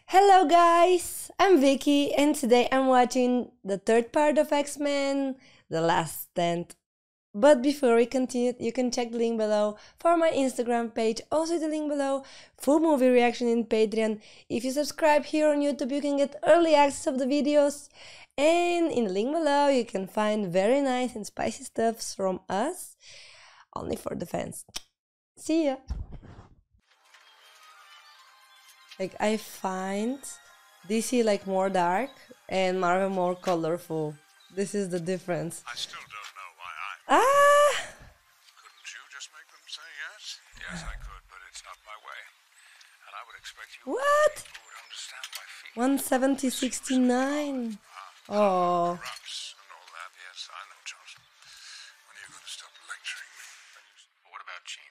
Hello guys, I'm Vicky and today I'm watching the third part of X-Men, The Last Stand. But before we continue, you can check the link below for my Instagram page, also the link below, full movie reaction in Patreon. If you subscribe here on YouTube, you can get early access of the videos. And in the link below, you can find very nice and spicy stuffs from us, only for the fans. See ya! Like, I find DC like more dark and Marvel more colorful. This is the difference. I still don't know why Couldn't you just make them say yes? Yes, I could, but it's not my way. And I would expect you What? people would understand my feelings. 170.69. Oh. Rups and all that, yes, I know, Johnson. When are you going to stop lecturing me? But what about Jean?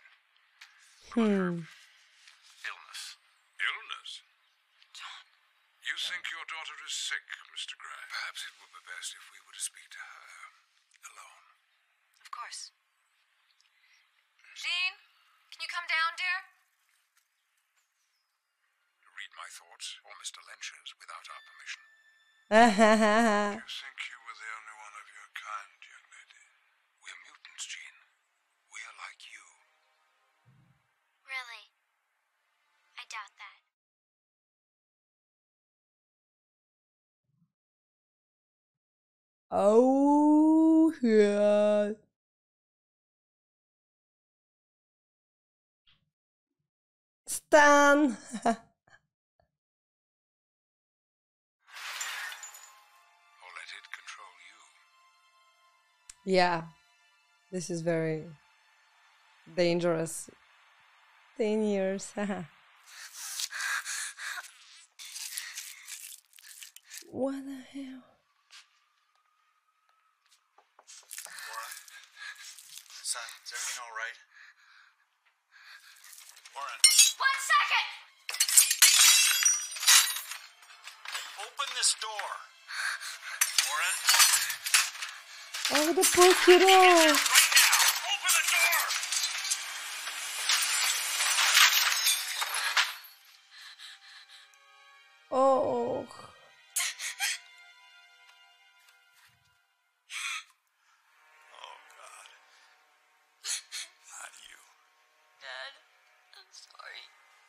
Illness. Illness? John. You think your daughter is sick, Mr. Gray? Perhaps it would be best if we were to speak to her alone. Of course. Jean, can you come down, dear? To read my thoughts, or Mr. Lynch's, without our permission. Oh. You think you were the only one of your kind, young lady? We're mutants, Jean. We are like you. Really? I doubt that. Oh, yeah. Stan. Or let it control you. Yeah, this is very dangerous. 10 years. What the hell? Warren? Son, is everything all right? Warren, 1 second! open this door. Warren? Oh, the poor kiddo. Right now! Open the door! Oh. Oh, God. Not you. Dad, I'm sorry.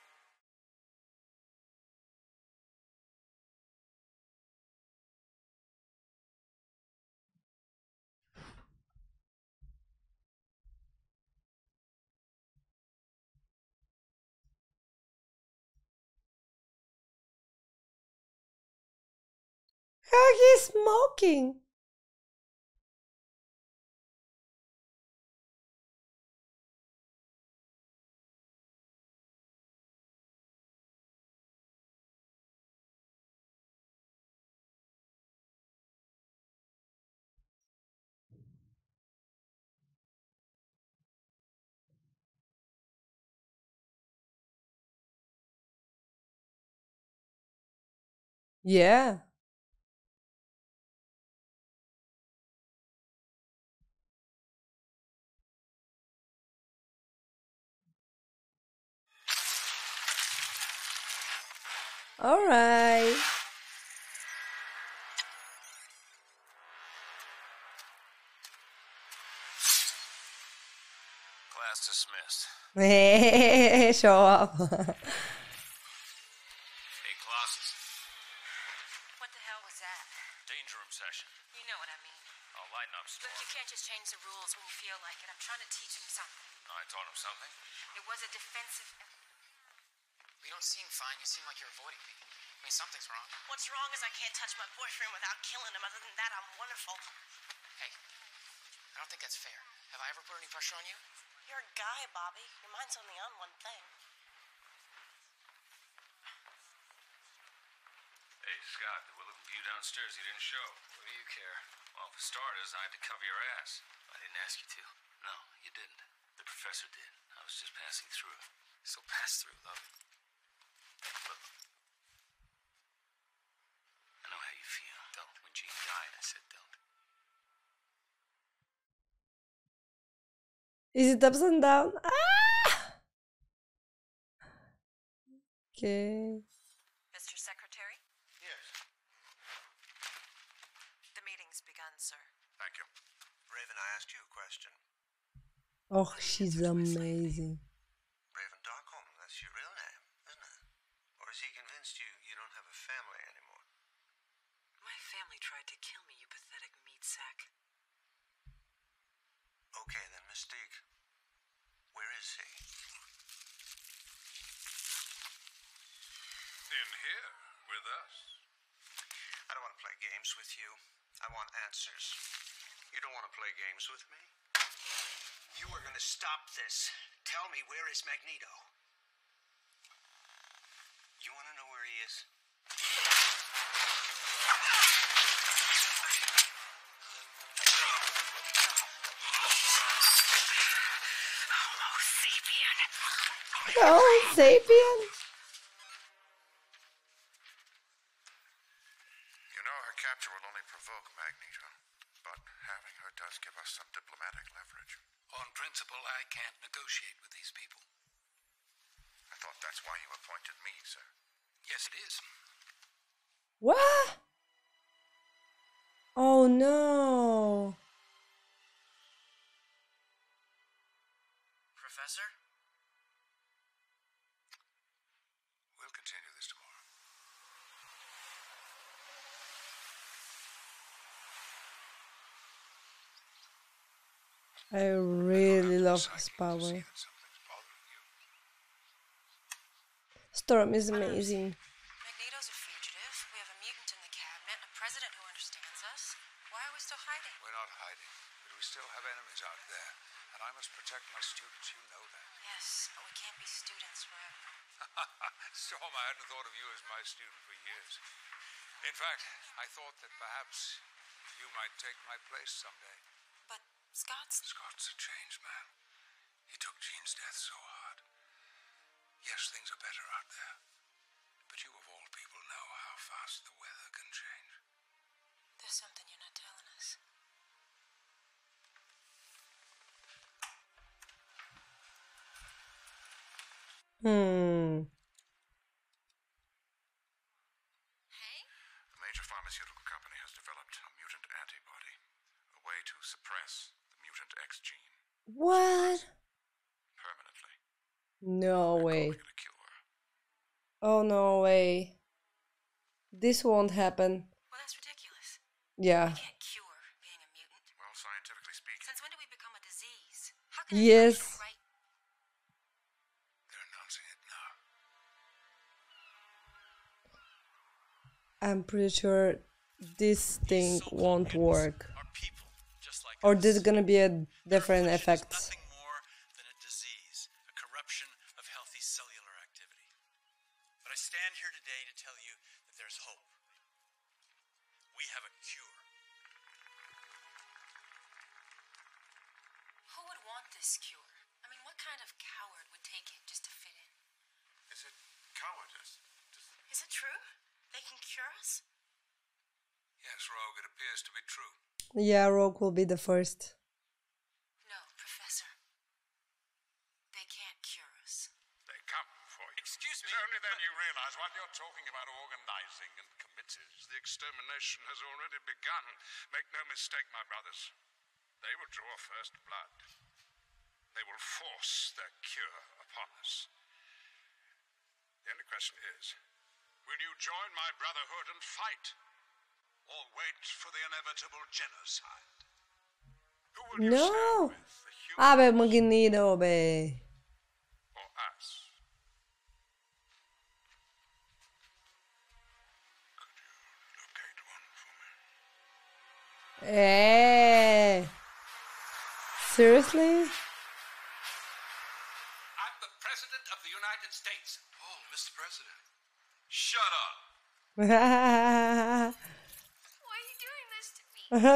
How he's smoking? Yeah. All right. Class dismissed. Show up. Hey, classes. What the hell was that? Danger room session. You know what I mean. I'll lighten up, Look, Storm. you can't just change the rules when you feel like it. I'm trying to teach him something. I taught him something. It was a defensive... You don't seem fine. You seem like you're avoiding me. I mean, something's wrong. What's wrong is I can't touch my boyfriend without killing him. Other than that, I'm wonderful. Hey, I don't think that's fair. Have I ever put any pressure on you? You're a guy, Bobby. Your mind's only on one thing. Hey, Scott, they were looking for you downstairs. You didn't show. What do you care? Well, for starters, I had to cover your ass. I didn't ask you to. No, you didn't. The professor did. I was just passing through. So pass through, love. Look. I know how you feel. Don't. When Jean died, I said don't. Is it ups and down? Ah! Okay. Mr. Secretary, Yes. the meeting's begun, sir. Thank you. Raven, I asked you a question. Oh, she's amazing. Raven Darkholm, that's your real name, isn't it? Or has he convinced you you don't have a family anymore? My family tried to kill me, you pathetic meat sack. Okay, then, Mystique. Where is he? In here, with us. I don't want to play games with you. I want answers. You don't want to play games with me? You are going to stop this. Tell me, where is Magneto? You want to know where he is? Oh, Sapien. You know, her capture will only provoke Magneto, but having her does give us some diplomatic leverage. On principle, I can't negotiate with these people. I thought that's why you appointed me, sir. Yes, it is. What? Oh no. Professor? We'll continue this tomorrow. I really love his See power. that something's bothering you. Storm is amazing. Magneto's a fugitive. We have a mutant in the cabinet, a president who understands us. Why are we still hiding? We're not hiding, but we still have enemies out there, and I must protect my students. You know that. Yes, but we can't be students forever. Storm, I hadn't thought of you as my student for years. In fact, I thought that perhaps you might take my place someday. But Scott's... Scott's a changed man. He took Jean's death so hard. Yes, things are better out there. But you of all people know how fast the weather can change. There's something you're not telling us. A major pharmaceutical company has developed a mutant antibody, a way to suppress the mutant X gene What? permanently. No way. Calling it a cure. Oh no way. This won't happen. Well, that's ridiculous. Yeah. We can't cure being a mutant. Well, scientifically speaking, Since when did we become a disease? How can Yes. anyone right? they're announcing it now. I'm pretty sure this thing won't work. Are people, just like Or us. there's gonna be a Their different affliction is effect. nothing more than a disease, a corruption of healthy cellular activity. But I stand here today to tell you that there's hope. We have a cure. Who would want this cure? I mean, what kind of coward would take it just to fit in? Is it cowardice? Is it true? They can cure us? Yes, Rogue, it appears to be true. Yeah, Rogue will be the first. No, Professor. They can't cure us. They come for you. Excuse me. It's only then you realize while you're talking about organizing and committees, the extermination has already begun. Make no mistake, my brothers. They will draw first blood. They will force their cure upon us. The only question is, will you join my brotherhood and fight? Or wait for the inevitable genocide? Who will you No. stand with, the human Ave Magneto, be. or us? Could you locate one for me? Seriously? I'm the President of the United States. Oh, Mr. President. Shut up. Why are you doing this to me? I'll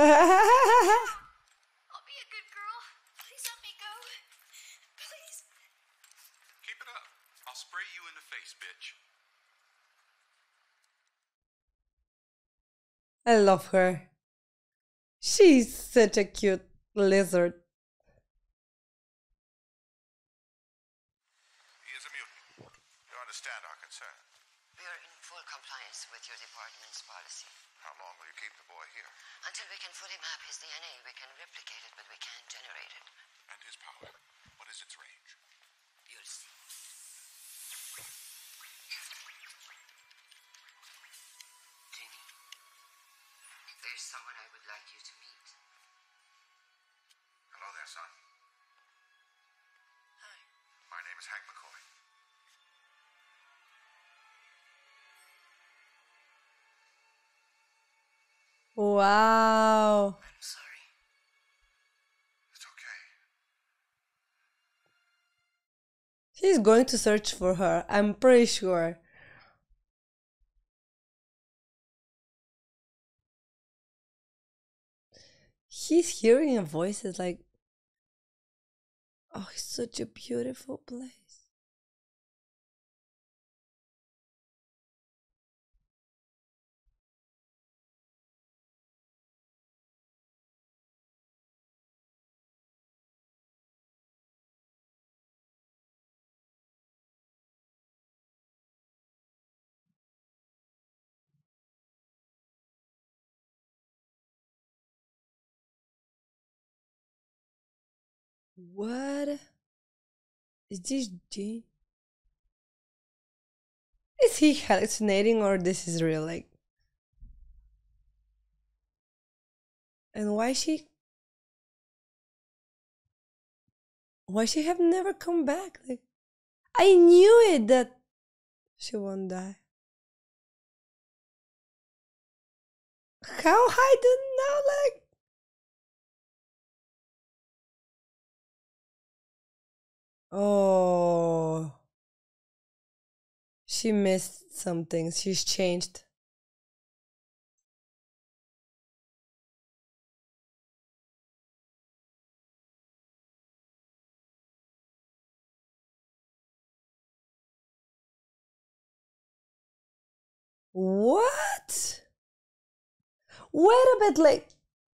be a good girl. Please let me go. Please. Keep it up. I'll spray you in the face, bitch. I love her. She's such a cute lizard. He is a mutant. You understand our concern. We are in full compliance with your department's policy. How long will you keep the boy here? Until we can fully map his DNA, we can replicate it, but we can't generate it. And his power? What is its range? You'll see. Jamie, there's someone I would like you to meet. Hello there, son. Hi. My name is Hank McCoy. Wow. I'm sorry. It's okay. He's going to search for her, I'm pretty sure. He's hearing voices like, oh, it's such a beautiful place. What is this Gene? Is he hallucinating or this is real? Like, and why she have never come back? Like, I knew it that she won't die. How I don't know, like. Oh, she missed something. She's changed. What? Wait a bit, like,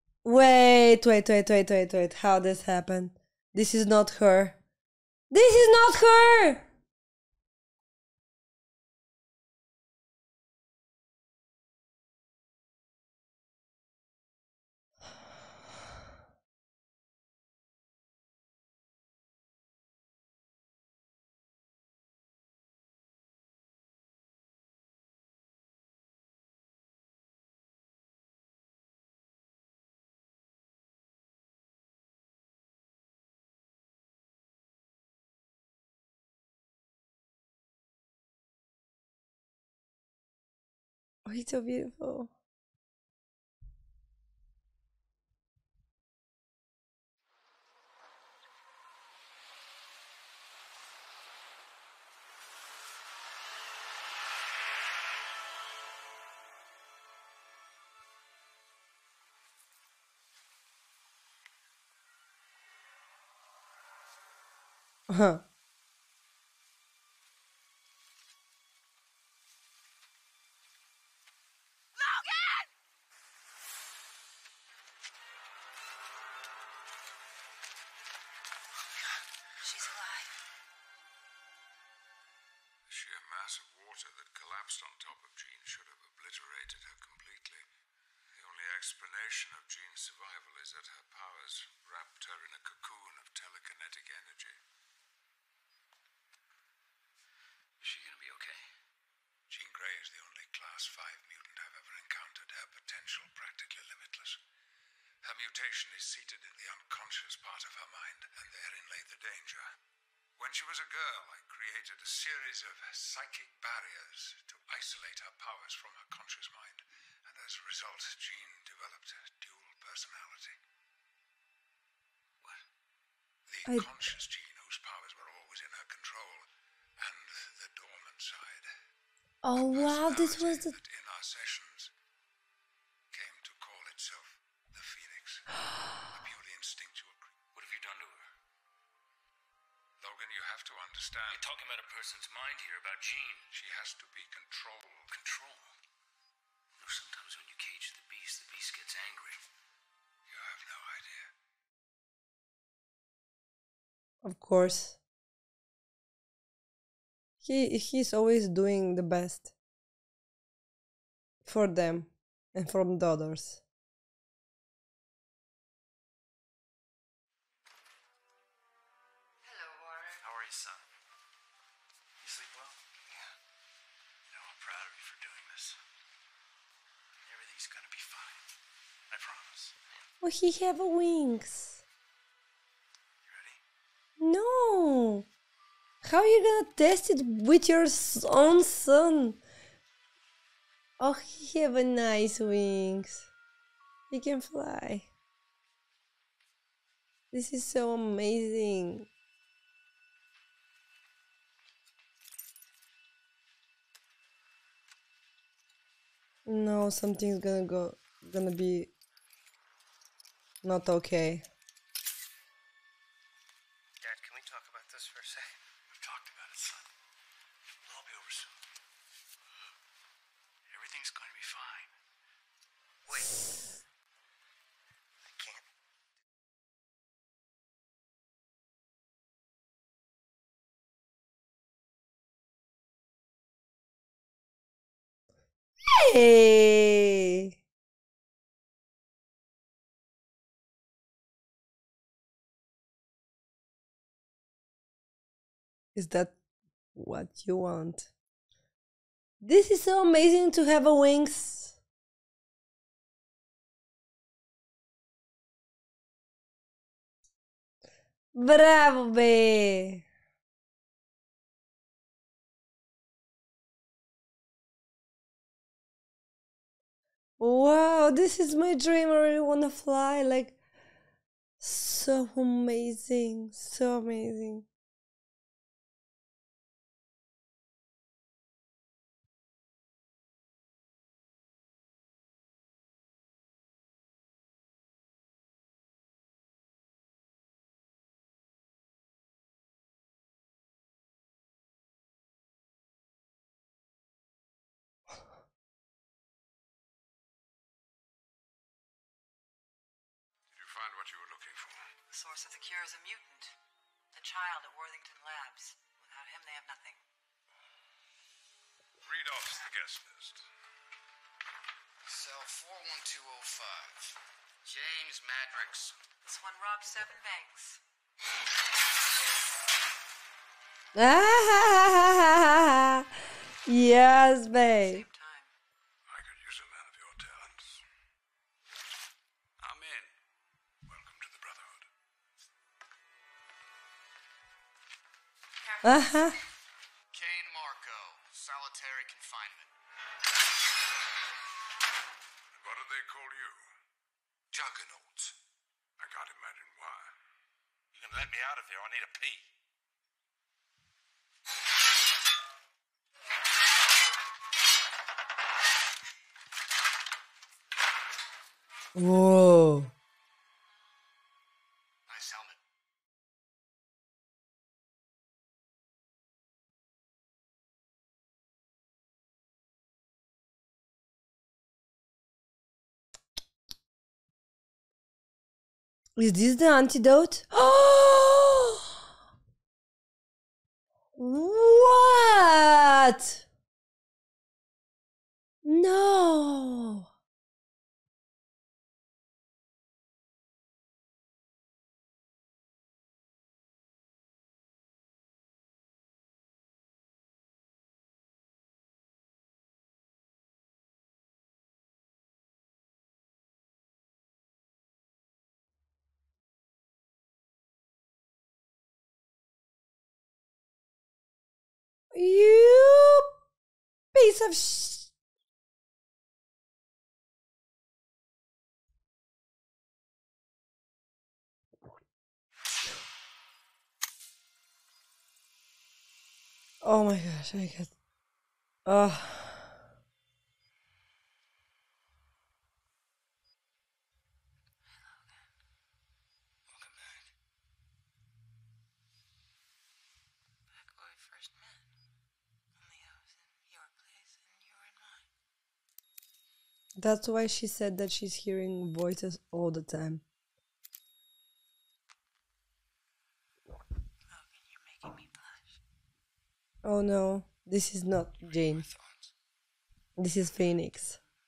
wait. How this happened? This is not her. This is not her! Oh, he's so beautiful. Huh. She's alive. The sheer mass of water that collapsed on top of Jean should have obliterated her completely. The only explanation of Jean's survival is that her powers wrapped her in a cocoon of telekinetic energy. Is she gonna be okay? Jean Grey is the only Class 5 mutant I've ever encountered. Her potential practically limitless. Her mutation is seated in the unconscious part of her mind, and therein lay the danger. When she was a girl, I created a series of psychic barriers to isolate her powers from her conscious mind, and as a result, Jean developed a dual personality. What? The conscious Jean, whose powers were always in her control, and the dormant side. Oh wow, this was the... that in our sessions came to call itself the Phoenix. A purely instinctual creature. What have you done to her? Logan, you have to understand. You're talking about a person's mind here, about Jean. She has to be controlled. Control? You know, sometimes when you cage the beast gets angry. You have no idea. Of course. He's always doing the best. for them and from the others. Hello, Warren. How are you, son? You sleep well? Yeah. You know, I'm proud of you for doing this. Everything's gonna be fine. I promise. Oh, he have wings. You ready? No. How are you gonna test it with your own son? Oh, he have a nice wings. He can fly. This is so amazing. No, something's gonna be not okay. Dad, can we talk about this for a second? We've talked about it, son. It'll all be over soon. Everything's going to be fine. Wait. I can't. Hey! Is that what you want? This is so amazing to have a wings. Bravo, be. Wow, this is my dream. I really want to fly. Like, so amazing. So amazing. Did you find what you were looking for? The source of the cure is a mutant. A child at Worthington Labs. Without him, they have nothing. Read off the guest list. Cell 41205. James Madrix. This one robbed 7 banks. Ah, yes, babe. Same time. I could use a man of your talents. I'm in. Welcome to the Brotherhood. Uh-huh. Kane Marco. Solitary confinement. What do they call you? Juggernaut. I can't imagine why. You can let me out of here. I need a pee. Whoa. Nice helmet. Is this the antidote? Oh! What? No. You piece of Oh my gosh, I get. Oh. Welcome back. Back where we first met. Only I was in your place and you were in mine. That's why she said that she's hearing voices all the time. Logan, you're making me blush. Oh no, this is not Jane. This is Phoenix.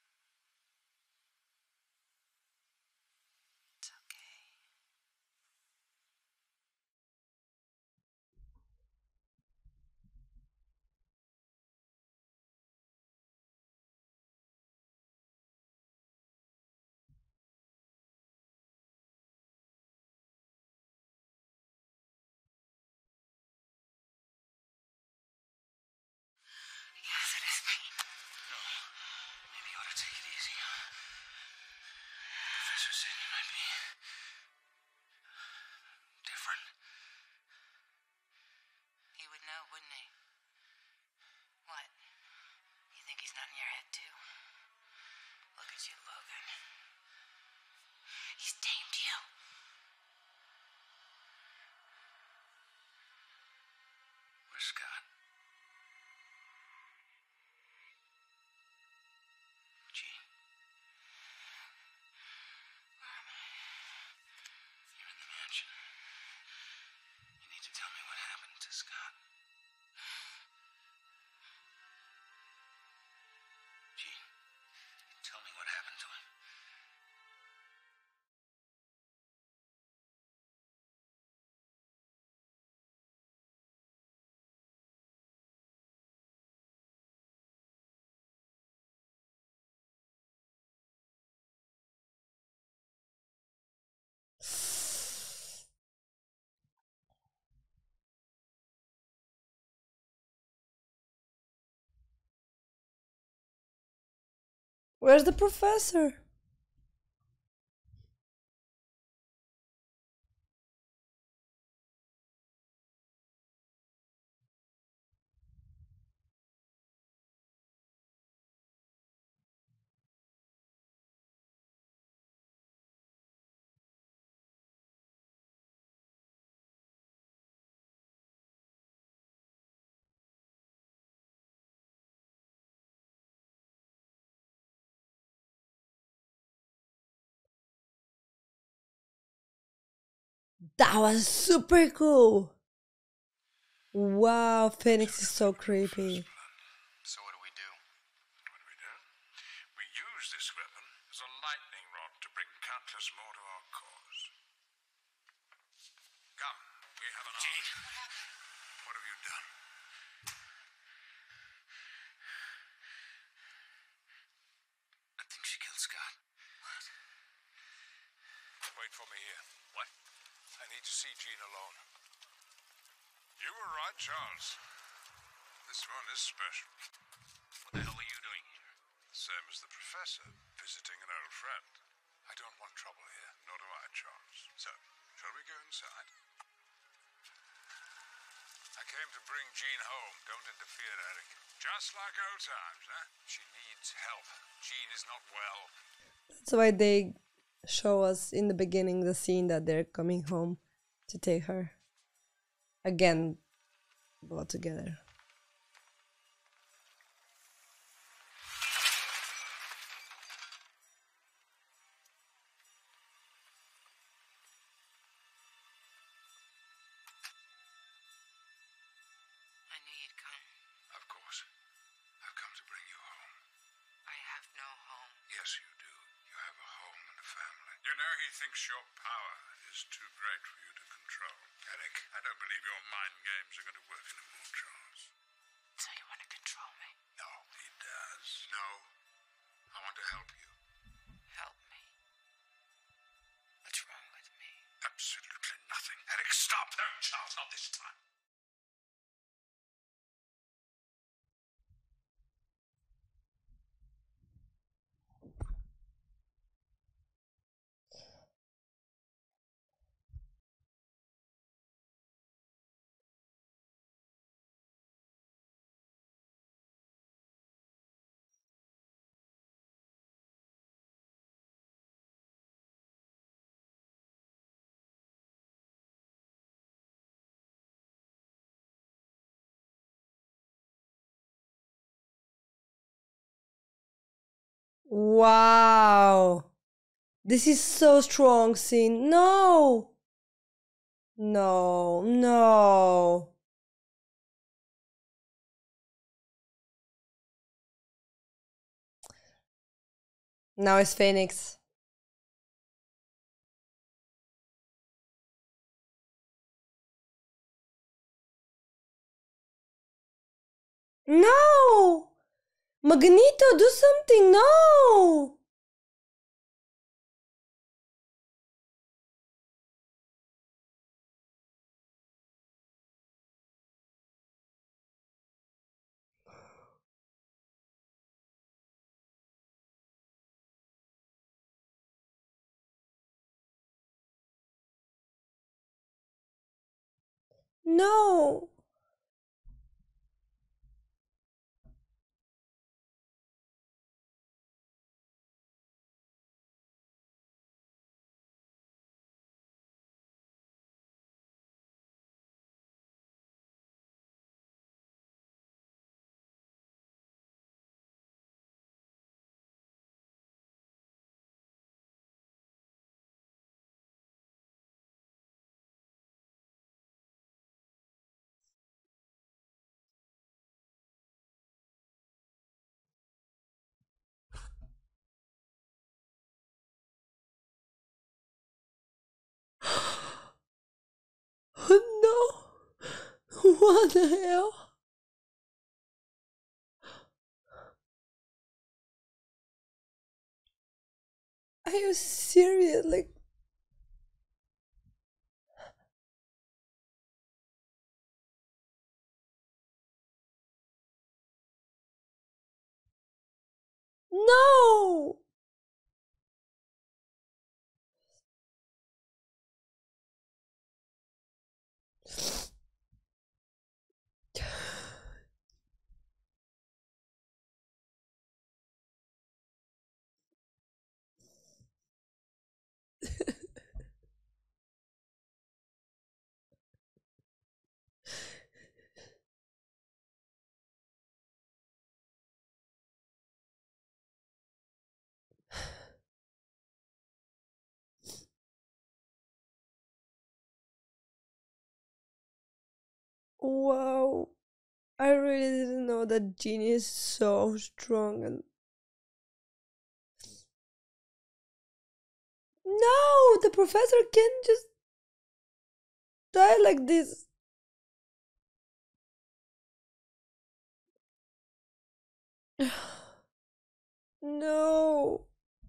Where's the professor? That was super cool. Wow, Phoenix is so creepy. So what do we do? What do we do? We use this weapon as a lightning rod to bring countless more to our cause. Come, we have an Jean, What have you done? I think she killed Scott. what? Wait for me here. What? I need to see Jean alone. You were right, Charles. This one is special. What the hell are you doing here? Same as the professor, visiting an old friend. I don't want trouble here, nor do I, Charles. So, shall we go inside? I came to bring Jean home. Don't interfere, Eric. Just like old times, huh? She needs help. Jean is not well. That's why they show us in the beginning the scene that they're coming home to take her. Again, all together. I knew you'd come. Of course. I've come to bring you home. I have no home. Yes, you do. You have a home and a family. You know, he thinks your power is too great for you to control. Eric, I don't believe your mind games are going to work anymore, Charles. So you want to control me? No, he does. No, I want to help you. Help me. What's wrong with me? Absolutely nothing. Eric, stop! No, Charles, not this time. Wow. This is so strong scene. No. No, no. Now it's Phoenix. No! Magneto, do something! No! No! No! What the hell? Are you serious? Like, no! Wow, I really didn't know that Genie is so strong and no, the professor can't just die like this. No.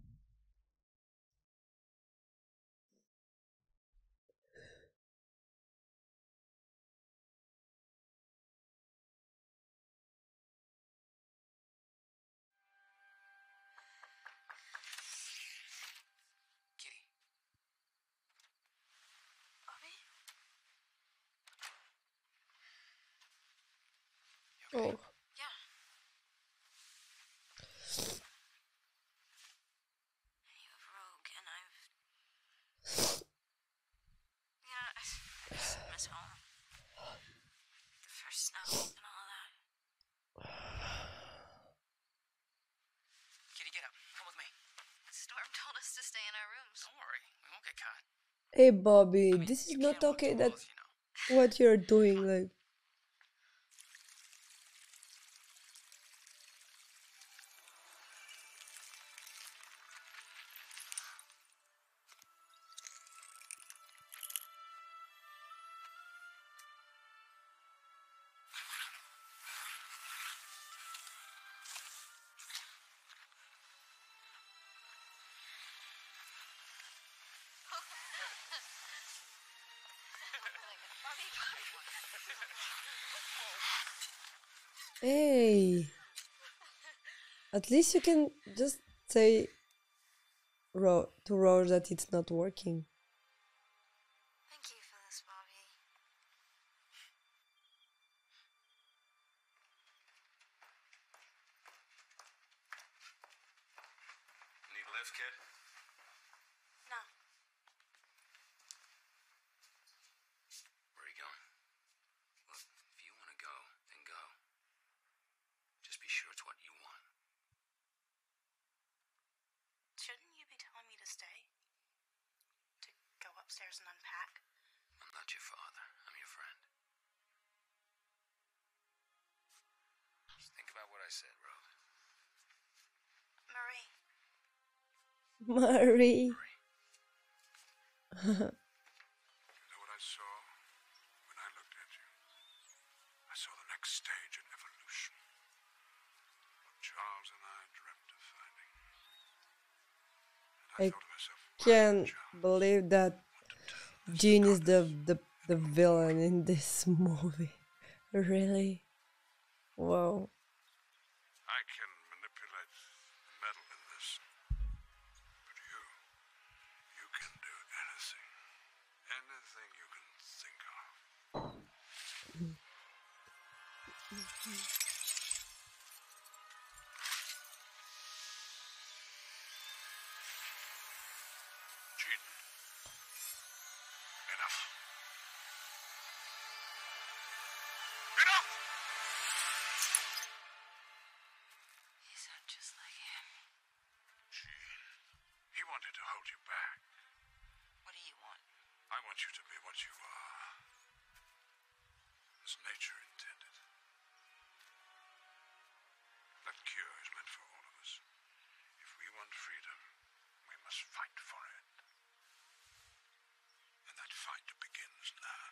Kitty. Bobby? You okay? Oh. Yeah. You have Rogue, and I've. Yeah, I just miss home. The first snow and all that. Kitty, get up. Come with me. Storm told us to stay in our rooms. Don't worry. We won't get caught. Hey Bobby, I mean, this is you not can't walk okay through that walls, you know. what you're doing, like hey. At least you can just say to Rose that it's not working. Thank you for this, Bobby. Need a lift, kid? No. Where are you going? Look, if you want to go, then go. Just be sure it's what you want. Shouldn't you be telling me to stay? To go upstairs and unpack? I'm not your father. I'm your friend. Just think about what I said, Rose. Marie. Marie. You know what I saw when I looked at you? I saw the next stage in evolution. What Charles and I dreamt of finding. And I I thought to myself, can't believe that Jean is the villain in this movie. Really? Wow. I can manipulate the metal in this. But you can do anything. Anything you can think of. Jean. Enough. Enough! You sound just like him. Jean. He wanted to hold you back. What do you want? I want you to be what you are. As nature intended. That cure is meant for all of us. If we want freedom, we must fight for it. And that fight begins now.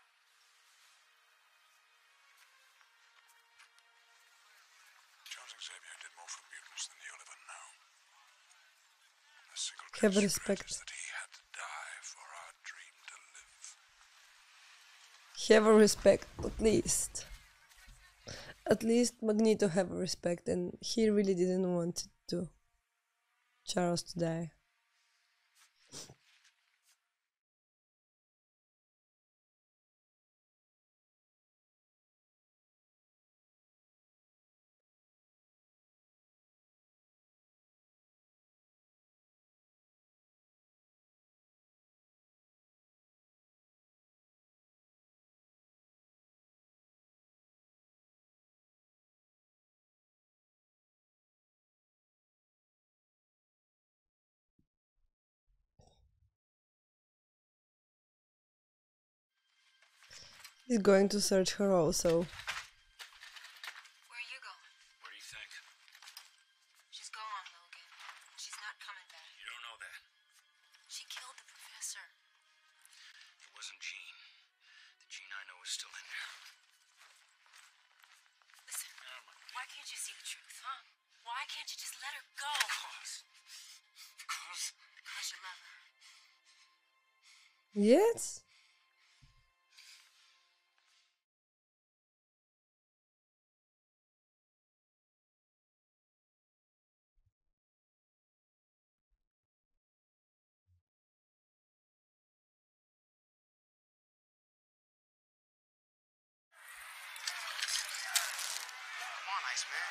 Charles Xavier did more for mutants than you'll ever know. The single Have greatest respect. regret is that he had to die for our dream to live. Have a respect, at least. At least Magneto have a respect, and he really didn't want to Charles to die. He's going to search her also. Where are you going? What do you think? She's gone, Logan. She's not coming back. You don't know that. She killed the professor. It wasn't Jean. The Jean I know is still in there. Listen, why can't you see the truth, huh? Why can't you just let her go? Because you love her. Yes? Come on, Iceman.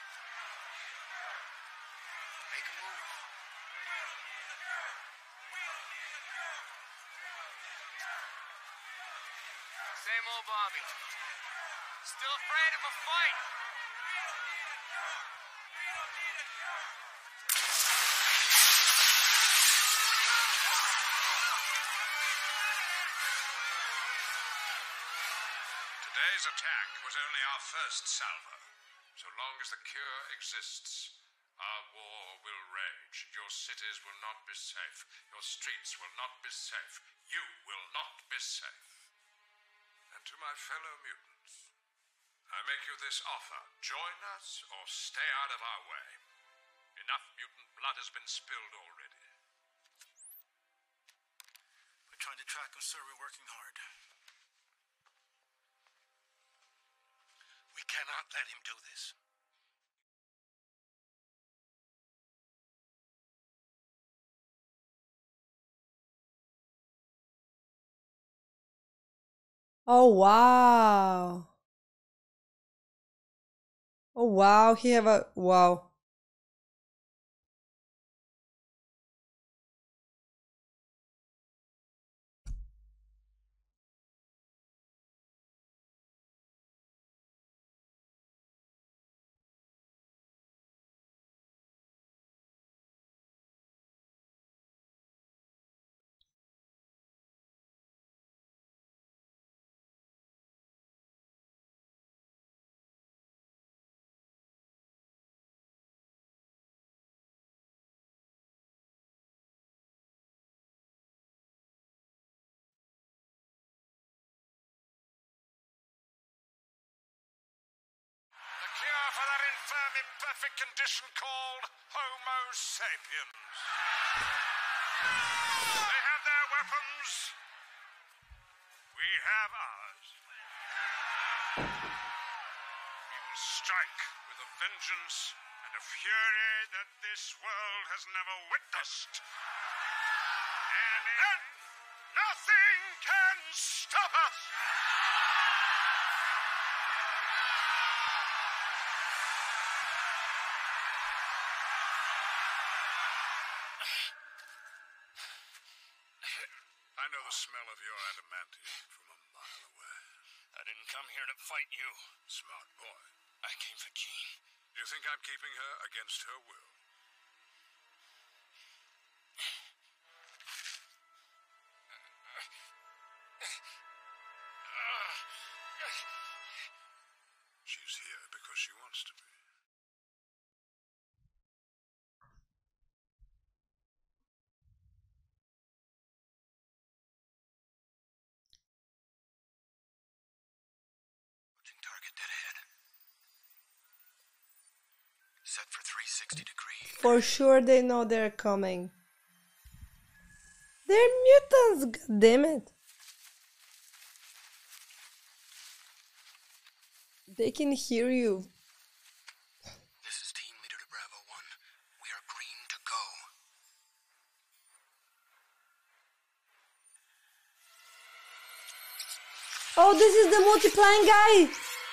Make a move. Same old Bobby. Still afraid of a fight. Today's attack was only our first salvo. So long as the cure exists, our war will rage. Your cities will not be safe. Your streets will not be safe. You will not be safe. And to my fellow mutants, I make you this offer. Join us or stay out of our way. Enough mutant blood has been spilled already. We're trying to track him, sir. We're working hard. We cannot let him do this. Oh wow. Oh wow, he have a wow. Cure for that infirm, imperfect condition called Homo sapiens. They have their weapons. We have ours. We will strike with a vengeance and a fury that this world has never witnessed. And nothing can stop us. I know the smell of your adamantium from a mile away. I didn't come here to fight you. Smart boy. I came for Jean. You think I'm keeping her against her will? She's here because she wants to be. Target dead ahead. Set for 360 degrees. For sure they know they're coming. They're mutants, goddammit. They can hear you. This is Team Leader to Bravo 1. We are green to go. Oh, this is the multiplying guy.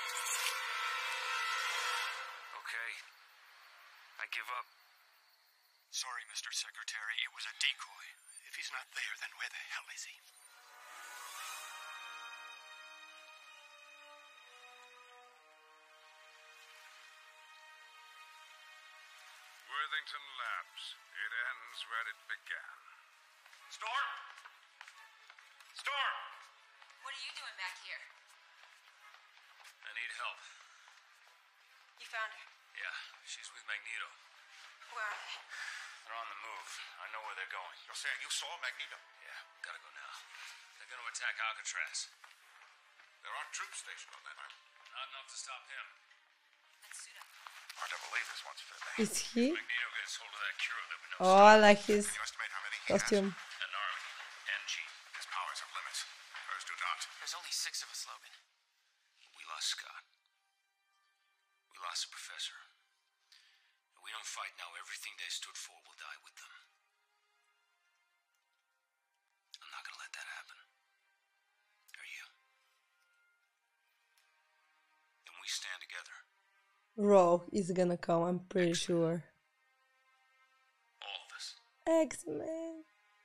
Okay. I give up. Sorry, Mr. Secretary. It was a decoy. If he's not there, then where the hell is he? Worthington Labs. It ends where it began. Storm! Storm! What are you doing back here? need help. You found her. Yeah, she's with Magneto. Where are they? They're on the move. I know where they're going. You're saying you saw Magneto? Yeah, gotta go now. They're gonna attack Alcatraz. There are troops stationed on that island. Not enough to stop him. Let's suit up. Hard to believe this one's fit. Is he? Magneto gets hold of that cure that we know. Oh, I like his Can you estimate how many he costume. An army. NG. His powers have limits. Hers do not. There's only 6 of us, Logan. We lost Scott. We lost the professor. If we don't fight now, everything they stood for will die with them. I'm not gonna let that happen. Are you? Then we stand together. Rogue is gonna come, I'm pretty sure. All of us. X-Men.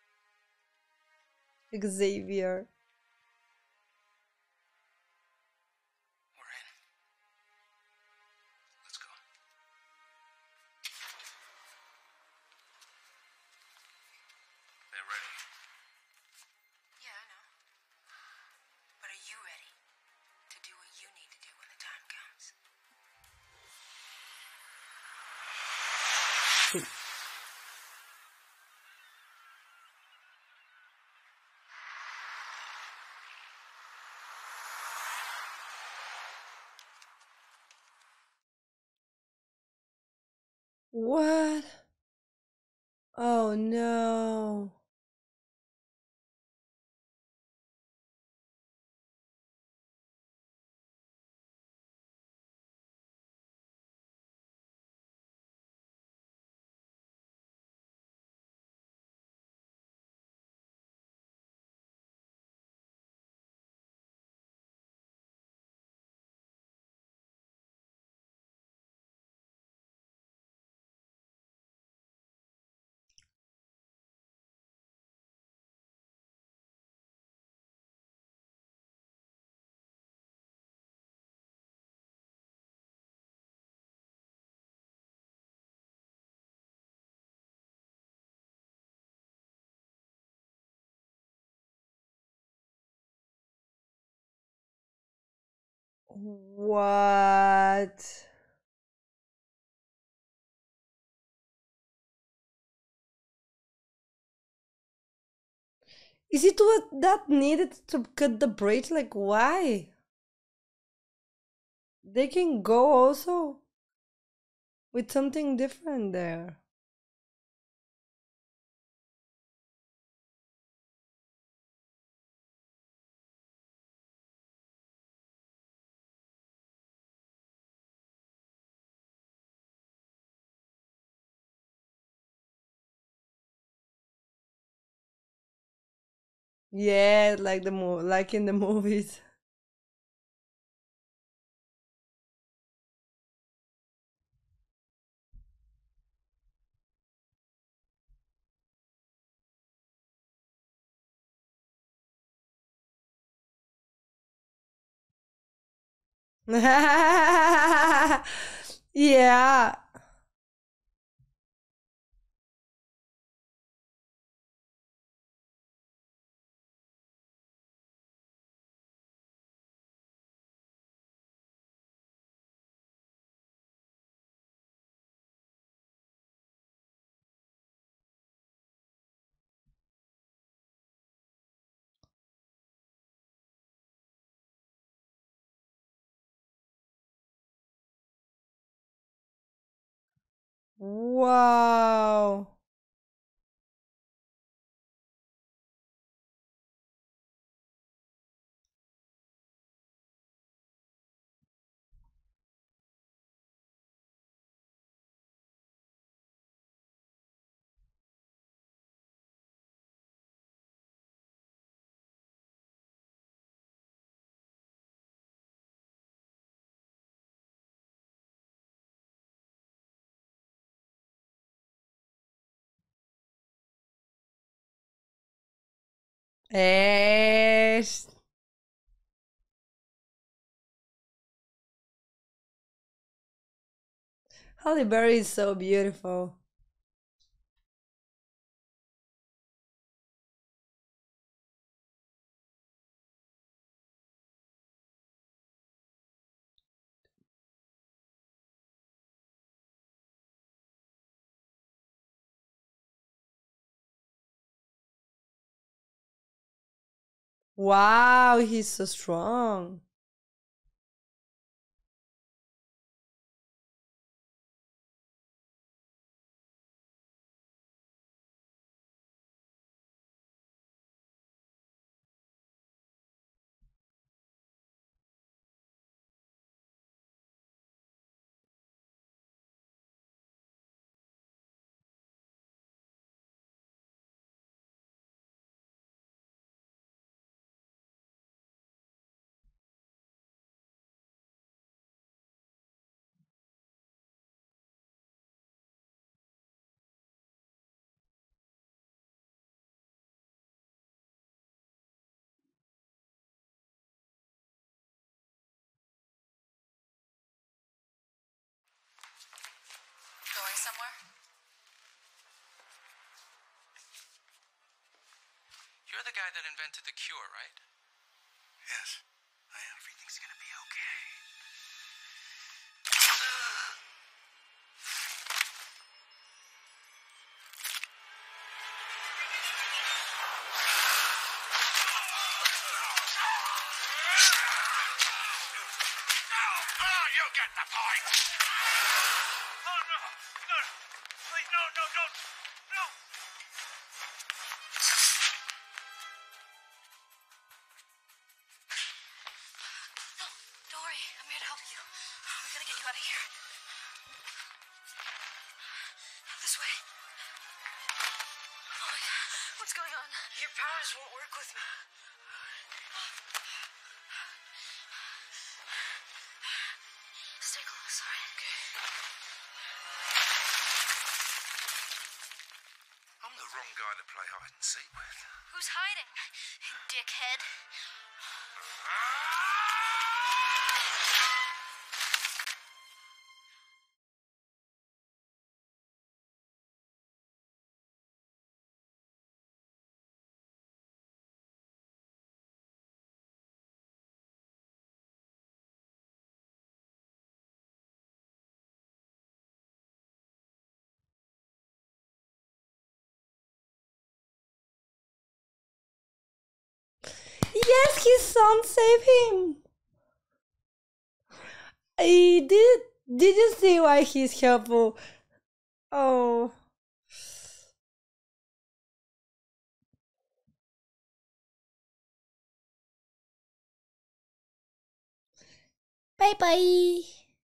Xavier. We're in. Let's go. They're ready. Yeah, I know. But are you ready to do what you need to do when the time comes? What? Oh no. What? Is it what that needed to cut the bridge? Like, why? They can go also with something different there. Yeah, like like in the movies. Yeah. Wow. Ash. Halle Berry is so beautiful. Wow, he's so strong. Going somewhere? You're the guy that invented the cure, right? Yes, I am. Everything's gonna be okay. Oh, you get the point! Oh, no! No! Please, no, no, don't! No! No, don't worry. I'm here to help you. We gotta get you out of here. This way. Oh my God. What's going on? Your powers won't work with me. Stay close, alright? Okay. I'm the wrong guy to play hide and seek with. Who's hiding? Dickhead. Yes, his son saved him. He did. Did you see why he's helpful? Oh. Bye bye.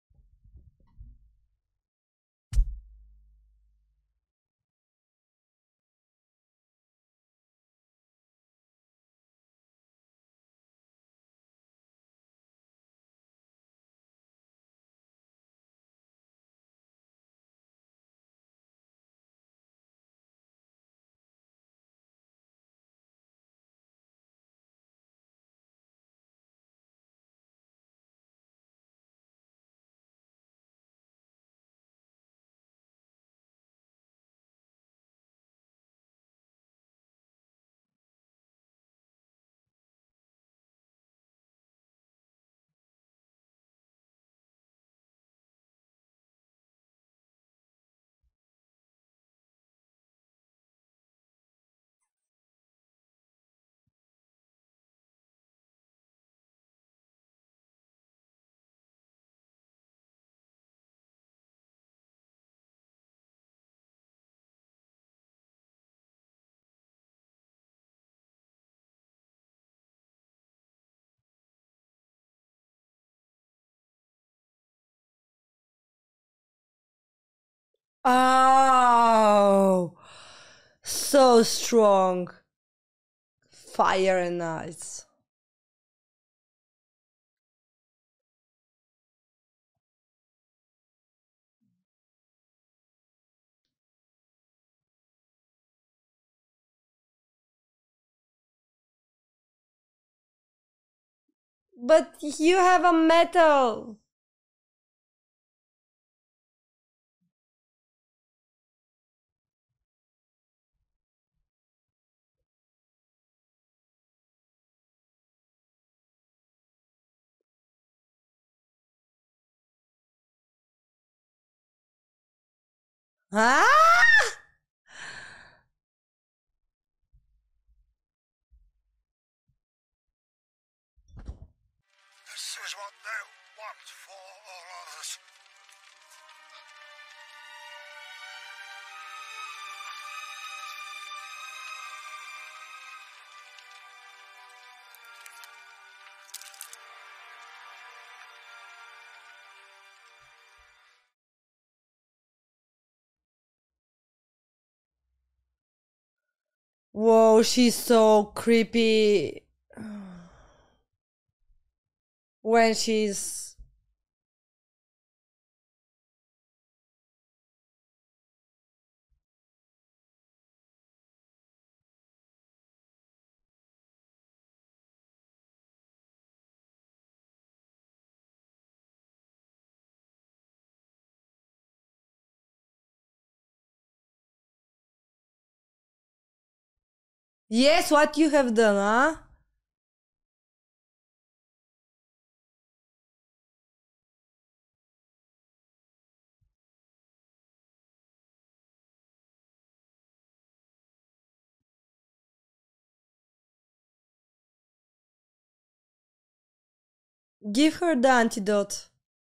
Oh, so strong. Fire and ice. But you have a metal. Ah! us. Whoa, she's so creepy when she's yes, what you have done, huh? Give her the antidote.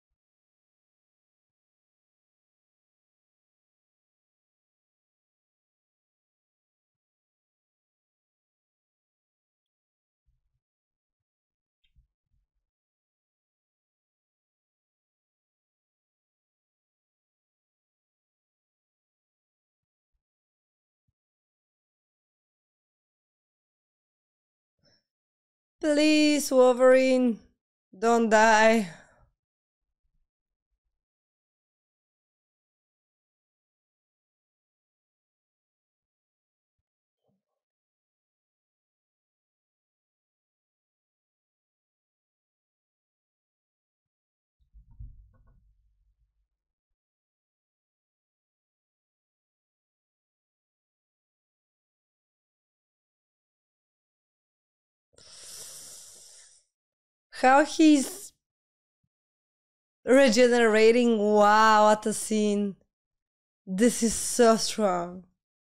Please, Wolverine, don't die. How he's regenerating. Wow, what a scene. This is so strong.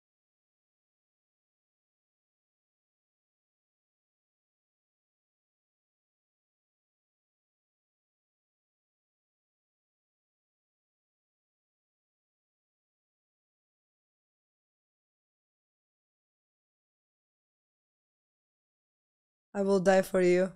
I will die for you.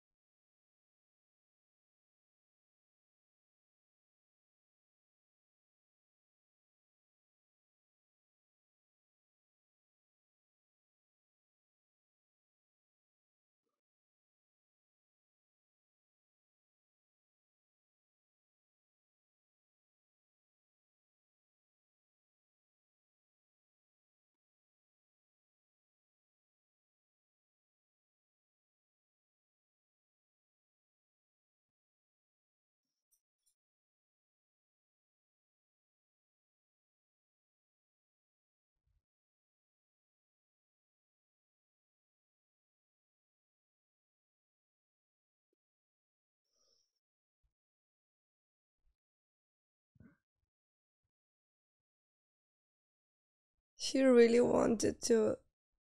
She really wanted to.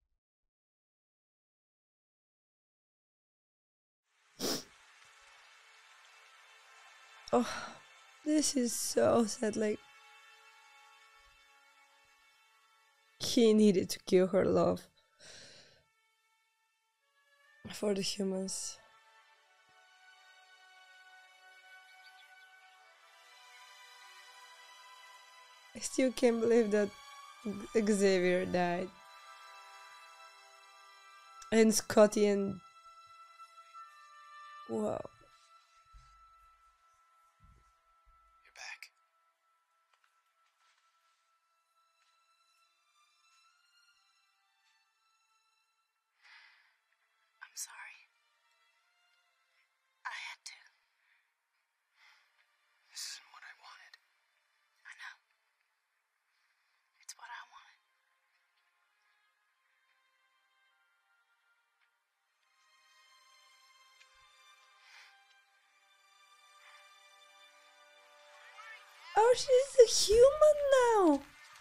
Oh, this is so sad. Like, he needed to kill her love for the humans. I still can't believe that Xavier died. And Scotty and... Wow. You're back. I'm sorry. I had to. This isn't what I wanted. I know. It's what I wanted. Oh, she's a human now.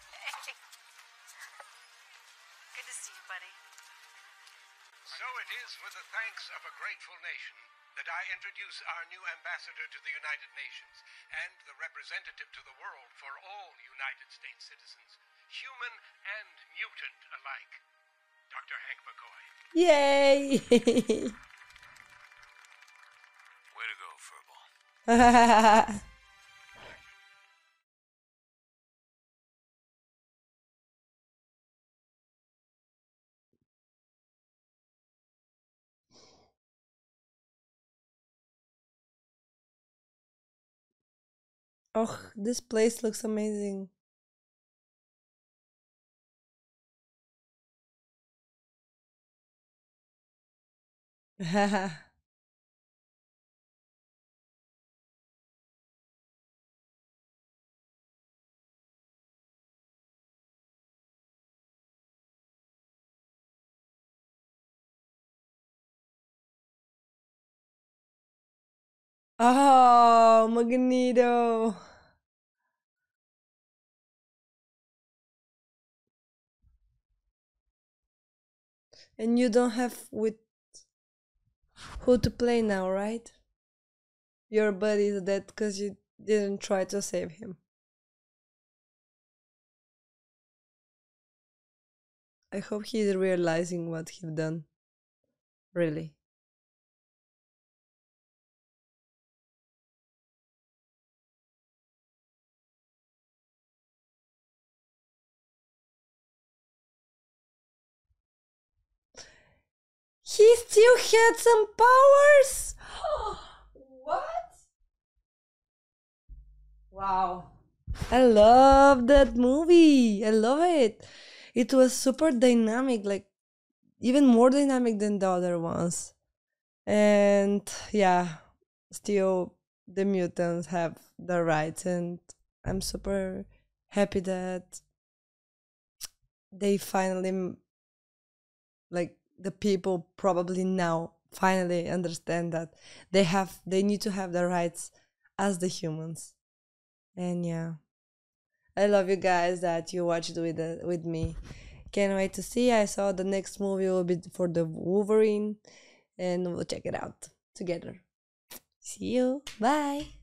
Good to see you, buddy. So it is with the thanks of a grateful nation that I introduce our new ambassador to the United Nations and the representative to the world for all United States citizens, human and mutant alike, Dr. Hank McCoy. Yay! Way to go, Furball. Oh, this place looks amazing. Oh, Magneto. And you don't have with who to play now, right? Your buddy is dead because you didn't try to save him. I hope he's realizing what he's done. Really. He still had some powers? What? Wow. I love that movie. I love it. It was super dynamic, like even more dynamic than the other ones. And yeah, still the mutants have the rights, and I'm super happy that they finally, like, the people probably now finally understand that they need to have the rights as the humans. And yeah, I love you guys that you watched with me. Can't wait to see. I saw the next movie will be for the Wolverine, and we'll check it out together. See you. Bye.